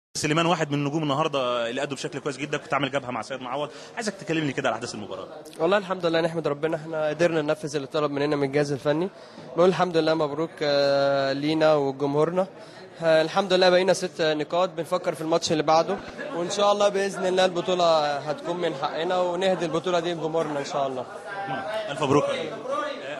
سليمان واحد من النجوم النهارده اللي ادوا بشكل كويس جدا، كنت عامل جبهه مع سيد معوض، عايزك تكلمني كده على احداث المباراه. والله الحمد لله نحمد ربنا احنا قدرنا ننفذ اللي طلب مننا من الجهاز الفني. نقول الحمد لله مبروك لينا وجمهورنا. الحمد لله بقينا 6 نقاط، بنفكر في الماتش اللي بعده وان شاء الله باذن الله البطوله هتكون من حقنا ونهدي البطوله دي لجمهورنا ان شاء الله. الف مبروك.